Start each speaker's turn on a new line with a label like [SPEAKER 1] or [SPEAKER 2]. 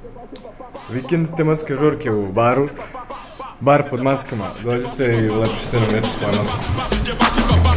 [SPEAKER 1] Vikend tematske žurke u baru. Bar pod maskama. Dođite i ulepšite nam večer svoje maske.